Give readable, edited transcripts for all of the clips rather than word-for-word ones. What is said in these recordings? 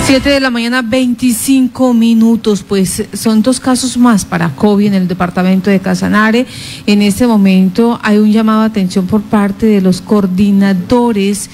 7 de la mañana, 25 minutos, pues son 2 casos más para COVID en el departamento de Casanare. En este momento hay un llamado de atención por parte de los coordinadores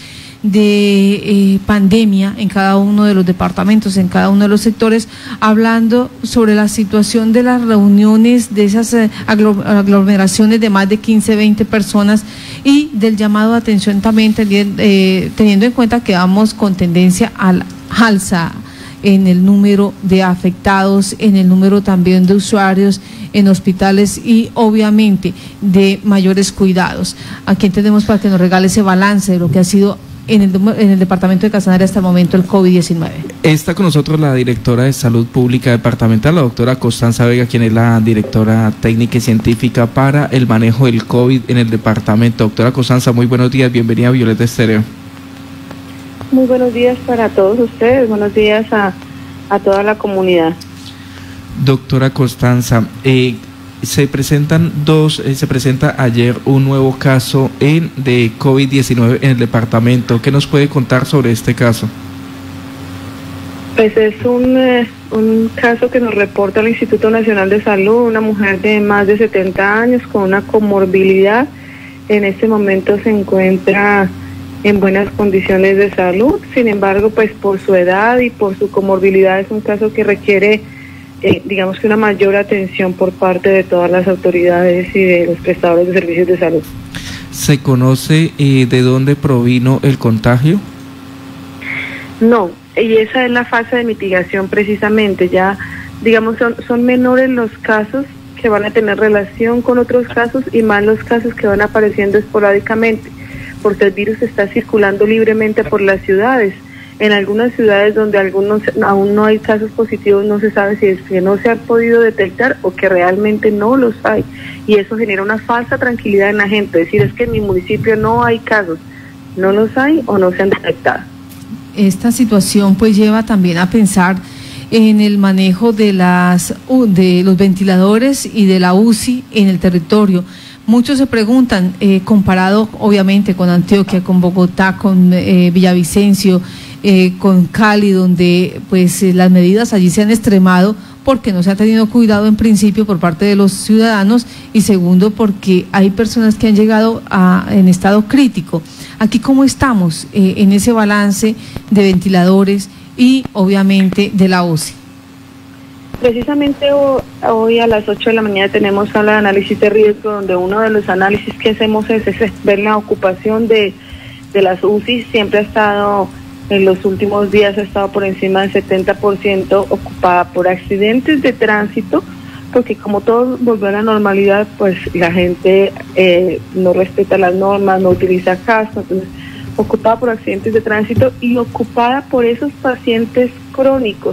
de pandemia en cada uno de los departamentos, en cada uno de los sectores, hablando sobre la situación de las reuniones, de esas aglomeraciones de más de 15, 20 personas y del llamado de atención también teniendo en cuenta que vamos con tendencia al alza en el número de afectados, en el número también de usuarios en hospitales y obviamente de mayores cuidados. Aquí entendemos para que nos regale ese balance de lo que ha sido en el departamento de Casanare hasta el momento el COVID-19. Está con nosotros la directora de Salud Pública Departamental, la doctora Constanza Vega, quien es la directora técnica y científica para el manejo del COVID en el departamento. Doctora Constanza, muy buenos días, bienvenida a Violeta Estéreo. Muy buenos días para todos ustedes, buenos días a toda la comunidad. Doctora Constanza, se presenta ayer un nuevo caso de COVID-19 en el departamento. ¿Qué nos puede contar sobre este caso? Pues es un caso que nos reporta el Instituto Nacional de Salud, una mujer de más de 70 años con una comorbilidad. En este momento se encuentra en buenas condiciones de salud, sin embargo, pues por su edad y por su comorbilidad es un caso que requiere digamos que una mayor atención por parte de todas las autoridades y de los prestadores de servicios de salud. ¿Se conoce de dónde provino el contagio? No, y esa es la fase de mitigación precisamente. Ya, digamos, son menores los casos que van a tener relación con otros casos y más los casos que van apareciendo esporádicamente, porque el virus está circulando libremente por las ciudades. En algunas ciudades donde aún no hay casos positivos, no se sabe si es que no se han podido detectar o que realmente no los hay. Y eso genera una falsa tranquilidad en la gente. Es decir, es que en mi municipio no hay casos, no los hay o no se han detectado. Esta situación pues lleva también a pensar en el manejo de los ventiladores y de la UCI en el territorio. Muchos se preguntan, comparado obviamente con Antioquia, con Bogotá, con Villavicencio, con Cali, donde pues las medidas allí se han extremado porque no se ha tenido cuidado en principio por parte de los ciudadanos y segundo porque hay personas que han llegado en estado crítico. Aquí cómo estamos en ese balance de ventiladores y obviamente de la UCI. Precisamente hoy a las 8 de la mañana tenemos sala de análisis de riesgo, donde uno de los análisis que hacemos es ver la ocupación de las UCI. Siempre ha estado, en los últimos días ha estado por encima del 70% ocupada por accidentes de tránsito, porque como todo volvió a la normalidad, pues la gente no respeta las normas, no utiliza casco, entonces ocupada por accidentes de tránsito y ocupada por esos pacientes crónicos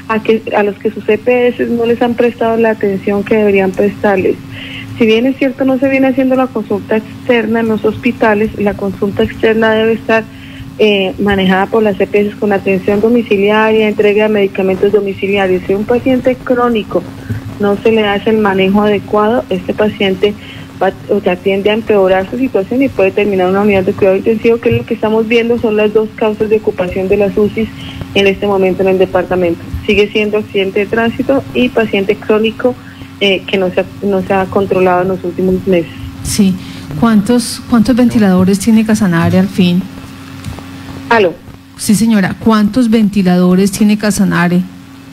a los que sus EPS no les han prestado la atención que deberían prestarles. Si bien es cierto, no se viene haciendo la consulta externa en los hospitales, la consulta externa debe estar manejada por las EPS con atención domiciliaria, entrega de medicamentos domiciliarios. Si un paciente crónico no se le hace el manejo adecuado, este paciente tiende a empeorar su situación y puede terminar en una unidad de cuidado intensivo, que es lo que estamos viendo, son las 2 causas de ocupación de las UCIs en este momento en el departamento. Sigue siendo accidente de tránsito y paciente crónico que no se ha controlado en los últimos meses. Sí. ¿Cuántos ventiladores tiene Casanare al fin? ¿Aló? Sí, señora. ¿Cuántos ventiladores tiene Casanare?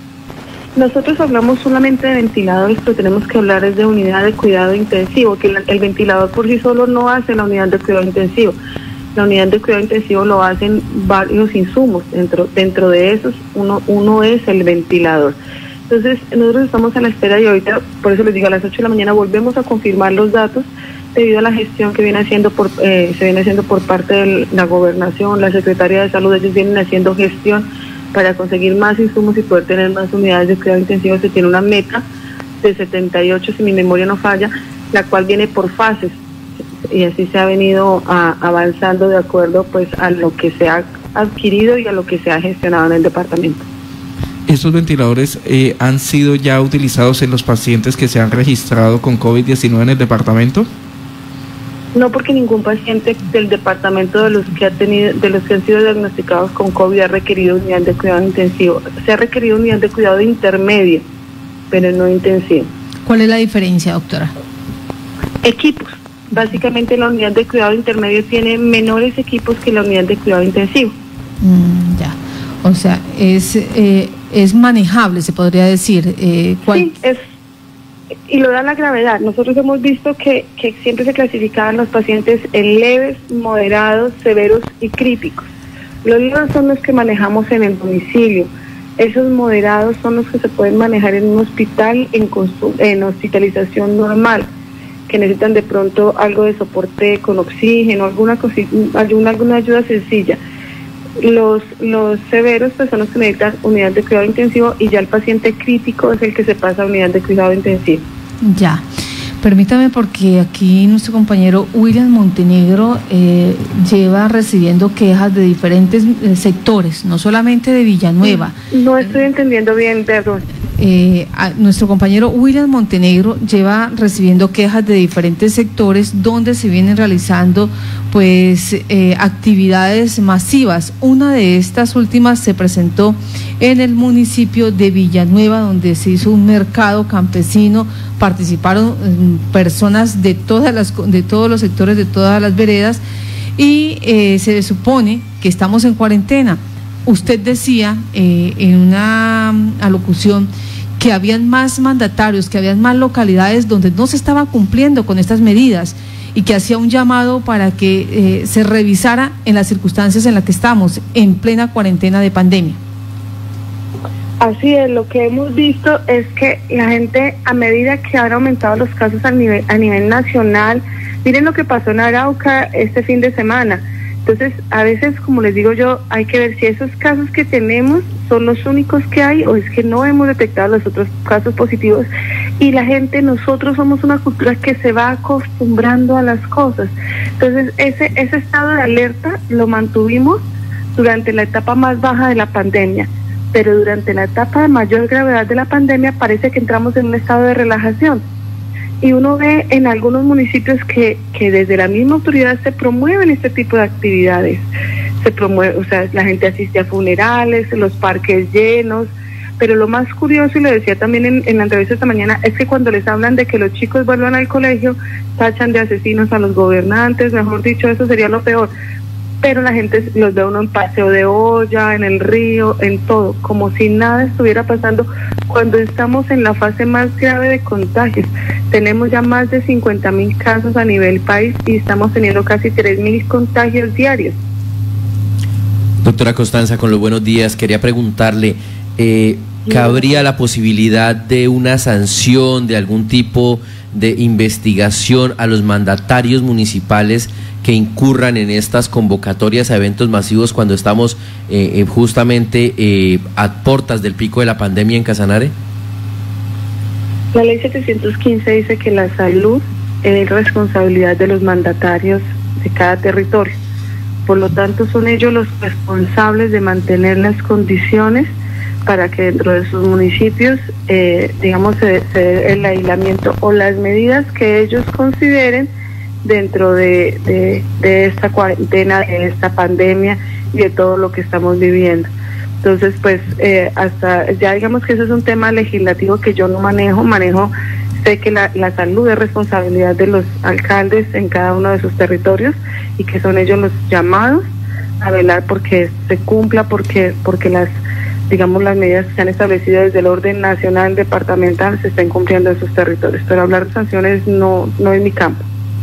Nosotros hablamos solamente de ventiladores, pero tenemos que hablar de unidad de cuidado intensivo, que el ventilador por sí solo no hace la unidad de cuidado intensivo. La unidad de cuidado intensivo lo hacen varios insumos, dentro de esos uno es el ventilador. Entonces nosotros estamos a la espera y ahorita, por eso les digo, a las 8 de la mañana volvemos a confirmar los datos debido a la gestión que se viene haciendo por parte de la gobernación, la Secretaría de Salud. Ellos vienen haciendo gestión para conseguir más insumos y poder tener más unidades de cuidado intensivo. Se tiene una meta de 78, si mi memoria no falla, la cual viene por fases y así se ha venido avanzando de acuerdo pues a lo que se ha adquirido y a lo que se ha gestionado en el departamento. ¿Estos ventiladores han sido ya utilizados en los pacientes que se han registrado con COVID-19 en el departamento? No, porque ningún paciente del departamento de los que han sido diagnosticados con COVID ha requerido unidad de cuidado intensivo. Se ha requerido unidad de cuidado intermedio, pero no intensivo. ¿Cuál es la diferencia, doctora? Equipos. Básicamente la unidad de cuidado intermedio tiene menores equipos que la unidad de cuidado intensivo. Ya. O sea, es manejable, se podría decir. Sí, y lo da la gravedad. Nosotros hemos visto que siempre se clasificaban los pacientes en leves, moderados, severos y críticos. Los leves son los que manejamos en el domicilio. Esos moderados son los que se pueden manejar en un hospital, en hospitalización normal, que necesitan de pronto algo de soporte con oxígeno, alguna ayuda sencilla. Los severos pues son los que necesitan unidad de cuidado intensivo, y ya el paciente crítico es el que se pasa a unidad de cuidado intensivo. Ya, permítame, porque aquí nuestro compañero William Montenegro lleva recibiendo quejas de diferentes sectores, no solamente de Villanueva. No estoy entendiendo bien, perdón. Nuestro compañero William Montenegro lleva recibiendo quejas de diferentes sectores donde se vienen realizando pues actividades masivas. Una de estas últimas se presentó en el municipio de Villanueva, donde se hizo un mercado campesino. Participaron personas de todos los sectores, de todas las veredas, y se supone que estamos en cuarentena. Usted decía en una alocución que habían más mandatarios, que habían más localidades donde no se estaba cumpliendo con estas medidas, y que hacía un llamado para que se revisara en las circunstancias en las que estamos, en plena cuarentena de pandemia. Así es, lo que hemos visto es que la gente, a medida que han aumentado los casos a nivel nacional, miren lo que pasó en Arauca este fin de semana. Entonces, a veces, como les digo yo, hay que ver si esos casos que tenemos son los únicos que hay, o es que no hemos detectado los otros casos positivos. Y la gente, nosotros somos una cultura que se va acostumbrando a las cosas. Entonces, ese estado de alerta lo mantuvimos durante la etapa más baja de la pandemia. Pero durante la etapa de mayor gravedad de la pandemia parece que entramos en un estado de relajación. Y uno ve en algunos municipios que desde la misma autoridad se promueven este tipo de actividades. Se promueve, o sea, la gente asiste a funerales, los parques llenos. Pero lo más curioso, y lo decía también en la entrevista esta mañana, es que cuando les hablan de que los chicos vuelvan al colegio, tachan de asesinos a los gobernantes. Mejor dicho, eso sería lo peor. Pero la gente los ve uno en paseo de olla, en el río, en todo, como si nada estuviera pasando, cuando estamos en la fase más grave de contagios. Tenemos ya más de 50.000 casos a nivel país y estamos teniendo casi 3.000 contagios diarios. Doctora Constanza, con los buenos días, quería preguntarle, ¿cabría la posibilidad de una sanción, de algún tipo de investigación a los mandatarios municipales que incurran en estas convocatorias a eventos masivos cuando estamos justamente a portas del pico de la pandemia en Casanare? La ley 715 dice que la salud es responsabilidad de los mandatarios de cada territorio. Por lo tanto, son ellos los responsables de mantener las condiciones para que dentro de sus municipios, digamos, se dé el aislamiento o las medidas que ellos consideren dentro de esta cuarentena, de esta pandemia y de todo lo que estamos viviendo. Entonces, pues, hasta ya digamos que eso es un tema legislativo que yo no manejo, sé que la salud es responsabilidad de los alcaldes en cada uno de sus territorios y que son ellos los llamados a velar porque se cumpla, porque las medidas que se han establecido desde el orden nacional, departamental, se estén cumpliendo en sus territorios. Pero hablar de sanciones no es mi campo.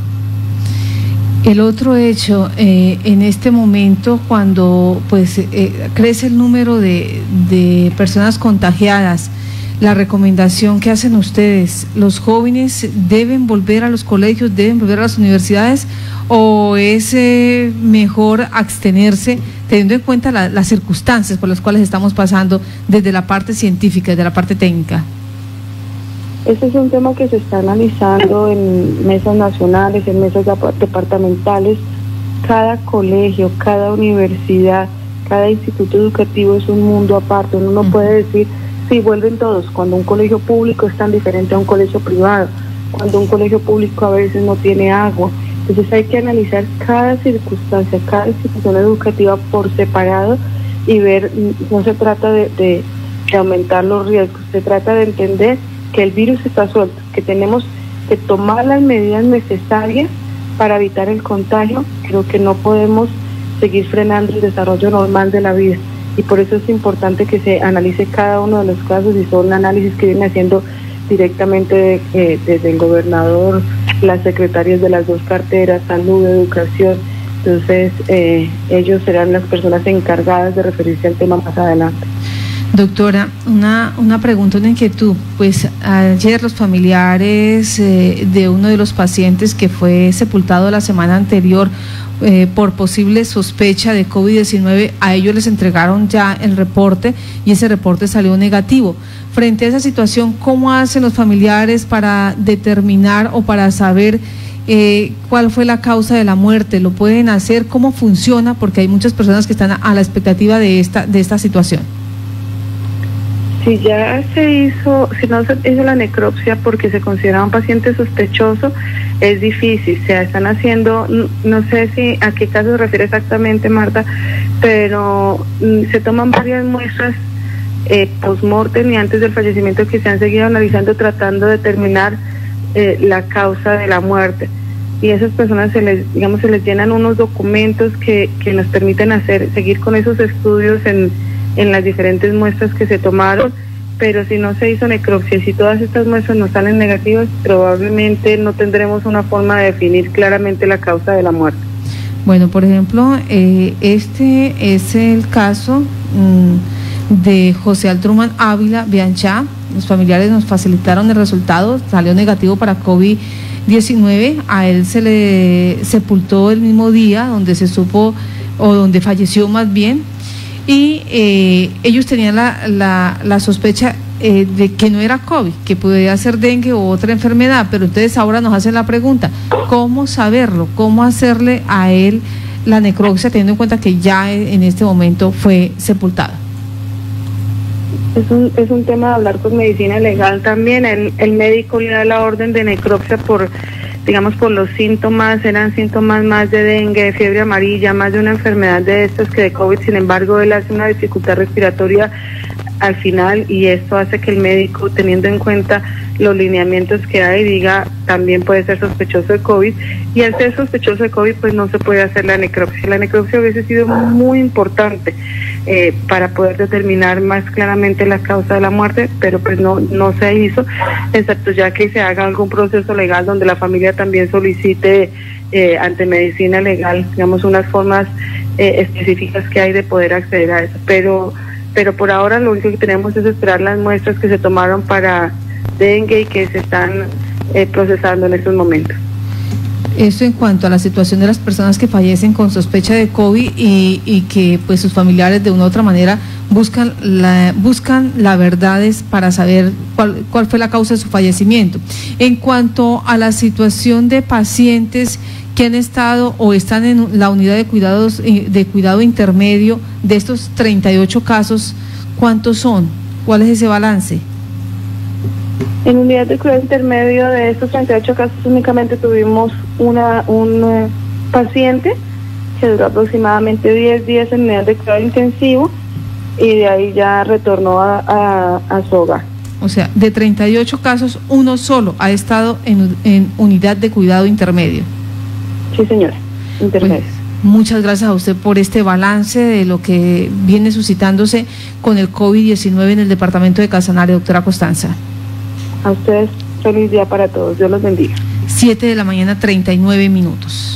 El otro hecho, en este momento, cuando pues crece el número de personas contagiadas, la recomendación que hacen ustedes, ¿los jóvenes deben volver a los colegios, deben volver a las universidades, o es mejor abstenerse teniendo en cuenta las circunstancias por las cuales estamos pasando desde la parte científica, desde la parte técnica? Este es un tema que se está analizando en mesas nacionales, en mesas departamentales. Cada colegio, cada universidad, cada instituto educativo es un mundo aparte. Uno no puede decir, sí, vuelven todos, cuando un colegio público es tan diferente a un colegio privado, cuando un colegio público a veces no tiene agua, Entonces hay que analizar cada circunstancia, cada institución educativa por separado y ver, no se trata de aumentar los riesgos, se trata de entender que el virus está suelto, que tenemos que tomar las medidas necesarias para evitar el contagio. Creo que no podemos seguir frenando el desarrollo normal de la vida y por eso es importante que se analice cada uno de los casos y son análisis que vienen haciendo directamente desde el gobernador, las secretarias de las dos carteras, salud, educación. Entonces ellos serán las personas encargadas de referirse al tema más adelante. Doctora, una pregunta, una inquietud. Pues ayer los familiares de uno de los pacientes que fue sepultado la semana anterior por posible sospecha de COVID-19, a ellos les entregaron ya el reporte y ese reporte salió negativo. Frente a esa situación, ¿cómo hacen los familiares para determinar o para saber cuál fue la causa de la muerte? ¿Lo pueden hacer? ¿Cómo funciona? Porque hay muchas personas que están a la expectativa de esta situación. Si ya se hizo, si no se hizo la necropsia porque se considera un paciente sospechoso, es difícil. Se están haciendo, no sé si a qué caso se refiere exactamente, Marta, pero se toman varias muestras post-mortem y antes del fallecimiento que se han seguido analizando, tratando de determinar la causa de la muerte. Y a esas personas se les llenan unos documentos que nos permiten seguir con esos estudios en las diferentes muestras que se tomaron, pero si no se hizo necropsia, si todas estas muestras nos salen negativas, probablemente no tendremos una forma de definir claramente la causa de la muerte. Bueno, por ejemplo, este es el caso de José Altruman Ávila Bianchá. Los familiares nos facilitaron el resultado, salió negativo para COVID-19, a él se le sepultó el mismo día donde se supo, o donde falleció más bien, y ellos tenían la sospecha de que no era COVID, que podía ser dengue u otra enfermedad, pero entonces ahora nos hacen la pregunta, ¿cómo saberlo? ¿Cómo hacerle a él la necropsia teniendo en cuenta que ya en este momento fue sepultado? Es un tema de hablar con medicina legal también. El médico le da la orden de necropsia por los síntomas, eran síntomas más de dengue, de fiebre amarilla, más de una enfermedad de estas que de COVID. Sin embargo, él hace una dificultad respiratoria al final y esto hace que el médico, teniendo en cuenta los lineamientos que hay, diga también puede ser sospechoso de COVID, y al ser sospechoso de COVID pues no se puede hacer la necropsia. La necropsia hubiese sido muy importante para poder determinar más claramente la causa de la muerte, pero pues no se hizo, excepto ya que se haga algún proceso legal donde la familia también solicite ante medicina legal, unas formas específicas que hay de poder acceder a eso, pero por ahora lo único que tenemos es esperar las muestras que se tomaron para dengue y que se están procesando en estos momentos. Esto en cuanto a la situación de las personas que fallecen con sospecha de COVID y que pues sus familiares de una u otra manera buscan la verdad para saber cuál fue la causa de su fallecimiento. En cuanto a la situación de pacientes que han estado o están en la unidad de cuidado intermedio, de estos 38 casos, ¿cuántos son? ¿Cuál es ese balance? En unidad de cuidado intermedio de estos 38 casos únicamente tuvimos un paciente que duró aproximadamente 10 días en unidad de cuidado intensivo y de ahí ya retornó a su hogar. O sea, de 38 casos, uno solo ha estado en unidad de cuidado intermedio. Sí, señora, intermedio. Pues, muchas gracias a usted por este balance de lo que viene suscitándose con el COVID-19 en el departamento de Casanare, doctora Costanza. A ustedes, feliz día para todos. Dios los bendiga. 7 de la mañana, 39 minutos.